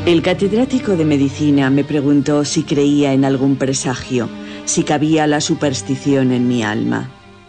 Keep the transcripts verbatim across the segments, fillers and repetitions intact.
El catedrático de medicina me preguntó si creía en algún presagio, si cabía la superstición en mi alma.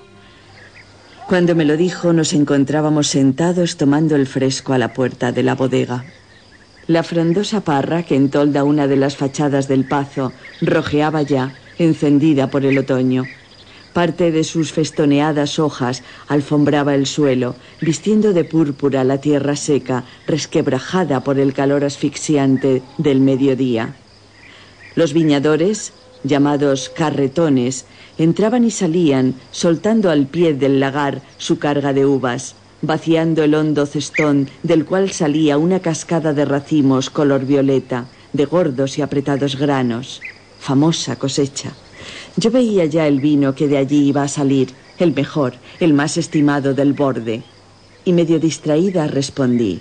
Cuando me lo dijo, nos encontrábamos sentados tomando el fresco a la puerta de la bodega. La frondosa parra que entolda una de las fachadas del Pazo rojeaba ya, encendida por el otoño. Parte de sus festoneadas hojas alfombraba el suelo, vistiendo de púrpura la tierra seca, resquebrajada por el calor asfixiante del mediodía. Los viñadores, llamados carretones, entraban y salían, soltando al pie del lagar su carga de uvas, vaciando el hondo cestón del cual salía una cascada de racimos color violeta, de gordos y apretados granos. Famosa cosecha. Yo veía ya el vino que de allí iba a salir, el mejor, el más estimado del borde, y medio distraída respondí: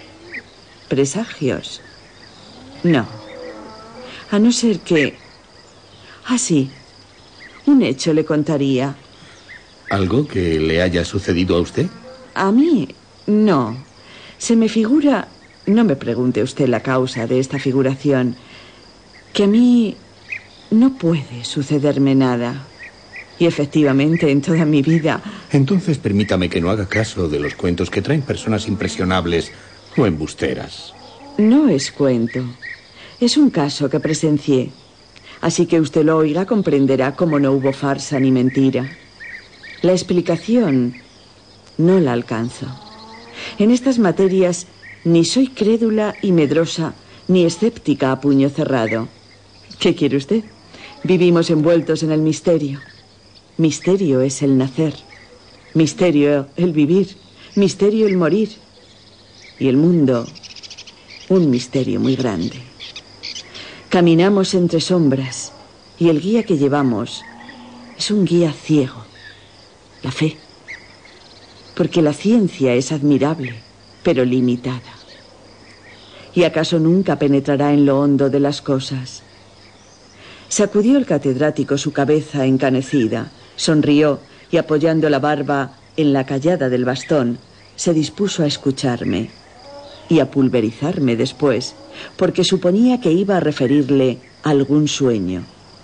¿presagios? No. A no ser que... Ah, sí. Un hecho le contaría. ¿Algo que le haya sucedido a usted? A mí, no. Se me figura... No me pregunte usted la causa de esta figuración. Que a mí no puede sucederme nada. Y efectivamente, en toda mi vida... Entonces permítame que no haga caso de los cuentos que traen personas impresionables o embusteras. No es cuento. Es un caso que presencié. Así que usted lo oiga, comprenderá cómo no hubo farsa ni mentira. La explicación no la alcanzo. En estas materias ni soy crédula y medrosa, ni escéptica a puño cerrado. ¿Qué quiere usted? Vivimos envueltos en el misterio. Misterio es el nacer. Misterio el vivir. Misterio el morir. Y el mundo, un misterio muy grande. Caminamos entre sombras y el guía que llevamos es un guía ciego, la fe. Porque la ciencia es admirable, pero limitada. ¿Y acaso nunca penetrará en lo hondo de las cosas? Sacudió el catedrático su cabeza encanecida, sonrió y apoyando la barba en la callada del bastón, se dispuso a escucharme y a pulverizarme después, porque suponía que iba a referirle algún sueño.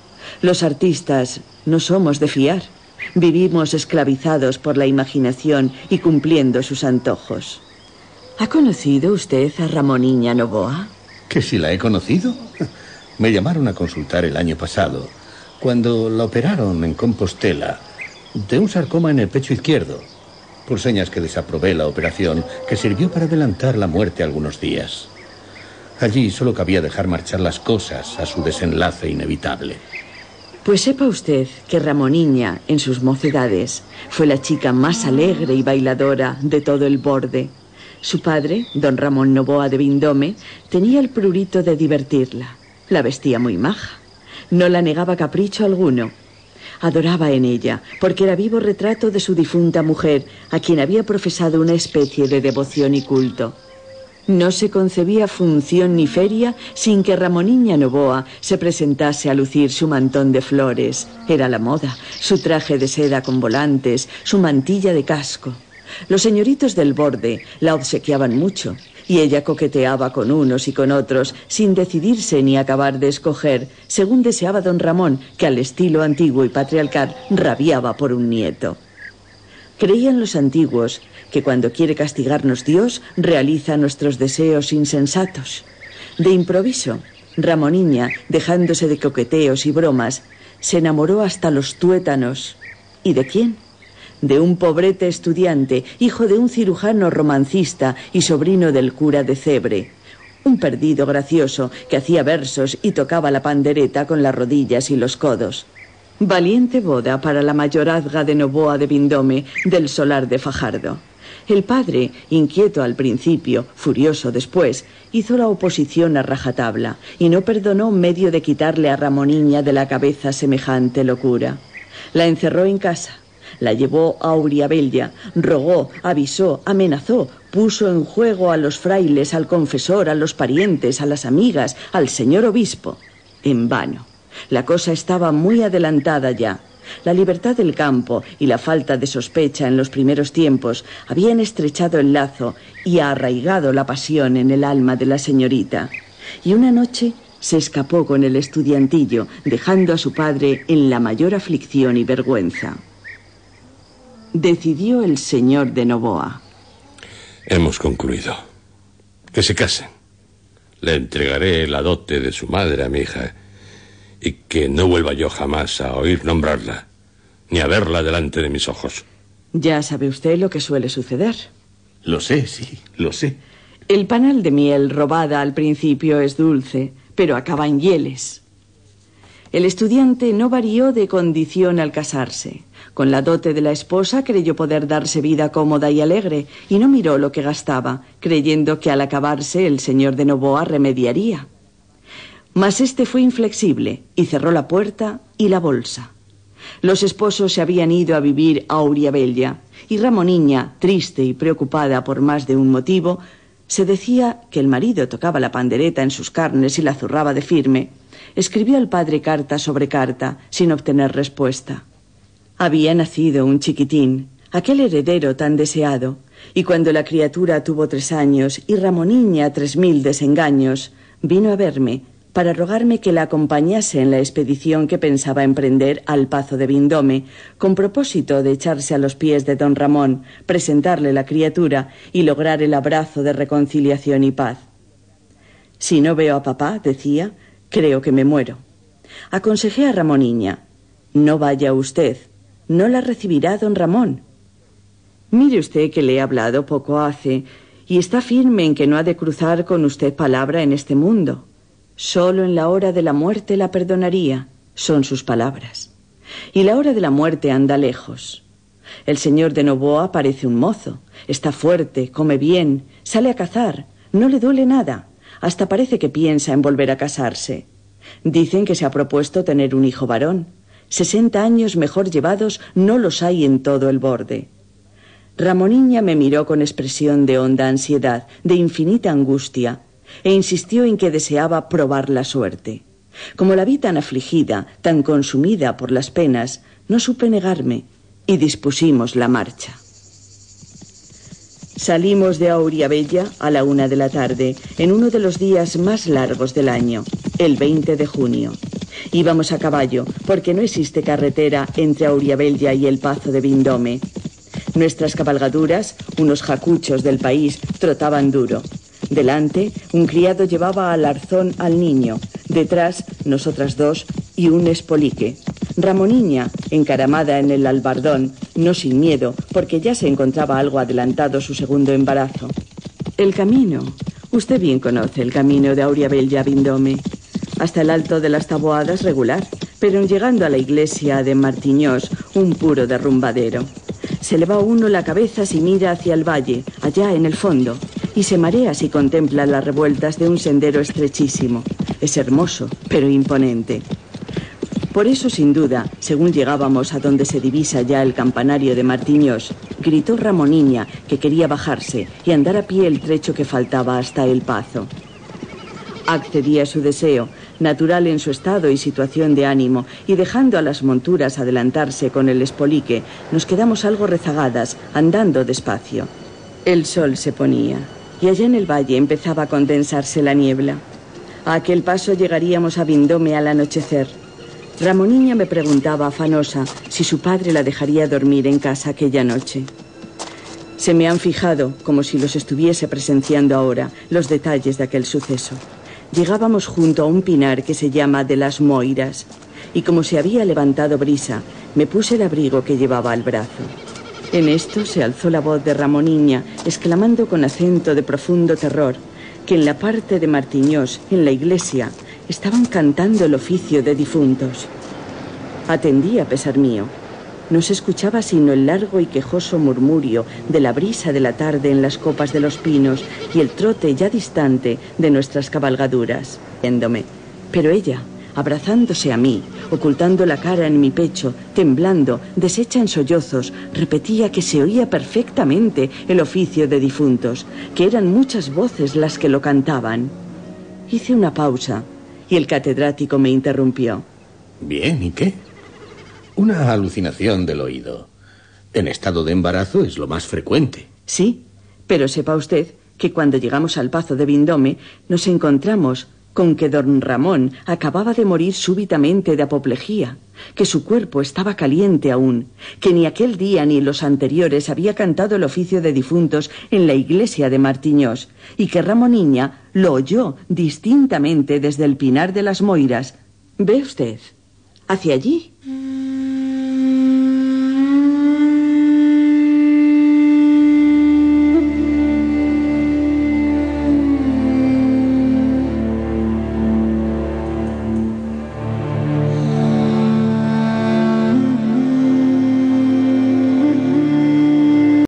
Los artistas no somos de fiar, vivimos esclavizados por la imaginación y cumpliendo sus antojos. ¿Ha conocido usted a Ramoniña Novoa? ¿Que si la he conocido? Me llamaron a consultar el año pasado, cuando la operaron en Compostela, de un sarcoma en el pecho izquierdo. Por señas que desaprobé la operación, que sirvió para adelantar la muerte algunos días. Allí solo cabía dejar marchar las cosas a su desenlace inevitable. Pues sepa usted que Ramoniña, en sus mocedades, fue la chica más alegre y bailadora de todo el borde. Su padre, don Ramón Novoa de Vindome, tenía el prurito de divertirla. La vestía muy maja. No la negaba capricho alguno. Adoraba en ella, porque era vivo retrato de su difunta mujer, a quien había profesado una especie de devoción y culto. No se concebía función ni feria sin que Ramoniña Novoa se presentase a lucir su mantón de flores. Era la moda, su traje de seda con volantes, su mantilla de casco. Los señoritos del borde la obsequiaban mucho, y ella coqueteaba con unos y con otros, sin decidirse ni acabar de escoger, según deseaba don Ramón, que al estilo antiguo y patriarcal rabiaba por un nieto. Creían los antiguos que cuando quiere castigarnos Dios, realiza nuestros deseos insensatos. De improviso, Ramoniña, dejándose de coqueteos y bromas, se enamoró hasta los tuétanos. ¿Y de quién? De un pobrete estudiante, hijo de un cirujano romancista y sobrino del cura de Cebre. Un perdido gracioso que hacía versos y tocaba la pandereta con las rodillas y los codos. Valiente boda para la mayorazga de Novoa de Vindome del solar de Fajardo. El padre, inquieto al principio, furioso después, hizo la oposición a rajatabla y no perdonó medio de quitarle a Ramoniña de la cabeza semejante locura. La encerró en casa. La llevó a Uriabella, rogó, avisó, amenazó, puso en juego a los frailes, al confesor, a los parientes, a las amigas, al señor obispo. En vano. La cosa estaba muy adelantada ya. La libertad del campo y la falta de sospecha en los primeros tiempos habían estrechado el lazo y arraigado la pasión en el alma de la señorita. y una noche se escapó con el estudiantillo, dejando a su padre en la mayor aflicción y vergüenza. Decidió el señor de Noboa. Hemos concluido. Que se casen. Le entregaré la dote de su madre a mi hija y que no vuelva yo jamás a oír nombrarla, ni a verla delante de mis ojos. Ya sabe usted lo que suele suceder. Lo sé, sí, lo sé. El panal de miel robada al principio es dulce, pero acaba en hieles. El estudiante no varió de condición al casarse. Con la dote de la esposa creyó poder darse vida cómoda y alegre, y no miró lo que gastaba, creyendo que al acabarse el señor de Noboa remediaría. Mas este fue inflexible y cerró la puerta y la bolsa. Los esposos se habían ido a vivir a Auriabella, y Ramoniña, triste y preocupada por más de un motivo, se decía que el marido tocaba la pandereta en sus carnes y la zurraba de firme. Escribió al padre carta sobre carta, sin obtener respuesta. Había nacido un chiquitín, aquel heredero tan deseado, y cuando la criatura tuvo tres años y Ramoniña tres mil desengaños, vino a verme para rogarme que la acompañase en la expedición que pensaba emprender al Pazo de Vindome, con propósito de echarse a los pies de don Ramón, presentarle la criatura y lograr el abrazo de reconciliación y paz. Si no veo a papá, decía, creo que me muero. Aconsejé a Ramoniña, no vaya usted, no la recibirá don Ramón. Mire usted que le he hablado poco hace, y está firme en que no ha de cruzar con usted palabra en este mundo. Solo en la hora de la muerte la perdonaría, son sus palabras. Y la hora de la muerte anda lejos. El señor de Noboa parece un mozo, está fuerte, come bien, sale a cazar, no le duele nada, hasta parece que piensa en volver a casarse. Dicen que se ha propuesto tener un hijo varón. Sesenta años mejor llevados no los hay en todo el borde. Ramoniña me miró con expresión de honda ansiedad, de infinita angustia, e insistió en que deseaba probar la suerte. Como la vi tan afligida, tan consumida por las penas, no supe negarme y dispusimos la marcha. Salimos de Auriabella a la una de la tarde, en uno de los días más largos del año, el veinte de junio. Íbamos a caballo, porque no existe carretera entre Auriabella y el Pazo de Vindome. Nuestras cabalgaduras, unos jacuchos del país, trotaban duro. Delante, un criado llevaba al arzón al niño. Detrás, nosotras dos y un espolique. Ramoniña, encaramada en el albardón, no sin miedo, porque ya se encontraba algo adelantado su segundo embarazo. El camino. Usted bien conoce el camino de Auriabella a Vindome. Hasta el alto de las Taboadas regular, pero en llegando a la iglesia de Martiñós, un puro derrumbadero. Se le va uno la cabeza si mira hacia el valle, allá en el fondo, y se marea si contempla las revueltas de un sendero estrechísimo. Es hermoso, pero imponente. Por eso, sin duda, según llegábamos a donde se divisa ya el campanario de Martiñós, gritó Ramoniña que quería bajarse y andar a pie el trecho que faltaba hasta el Pazo. Accedí a su deseo, natural en su estado y situación de ánimo, y dejando a las monturas adelantarse con el espolique, nos quedamos algo rezagadas, andando despacio. El sol se ponía, y allá en el valle empezaba a condensarse la niebla. A aquel paso llegaríamos a Vindome al anochecer. Ramoniña me preguntaba afanosa si su padre la dejaría dormir en casa aquella noche. Se me han fijado, como si los estuviese presenciando ahora, los detalles de aquel suceso. Llegábamos junto a un pinar que se llama de las Moiras, y como se había levantado brisa, me puse el abrigo que llevaba al brazo. En esto se alzó la voz de Ramoniña, exclamando con acento de profundo terror que en la parte de Martiñós, en la iglesia, estaban cantando el oficio de difuntos. Atendí a pesar mío. No se escuchaba sino el largo y quejoso murmurio de la brisa de la tarde en las copas de los pinos y el trote ya distante de nuestras cabalgaduras. Viéndome. Pero ella, abrazándose a mí, ocultando la cara en mi pecho, temblando, deshecha en sollozos, repetía que se oía perfectamente el oficio de difuntos, que eran muchas voces las que lo cantaban. Hice una pausa y el catedrático me interrumpió. Bien, ¿y qué? Una alucinación del oído. En estado de embarazo es lo más frecuente. Sí, pero sepa usted que cuando llegamos al Pazo de Vindome nos encontramos con que don Ramón acababa de morir súbitamente de apoplejía, que su cuerpo estaba caliente aún, que ni aquel día ni los anteriores había cantado el oficio de difuntos en la iglesia de Martiñós, y que Ramoniña lo oyó distintamente desde el Pinar de las Moiras. ¿Ve usted? Hacia allí.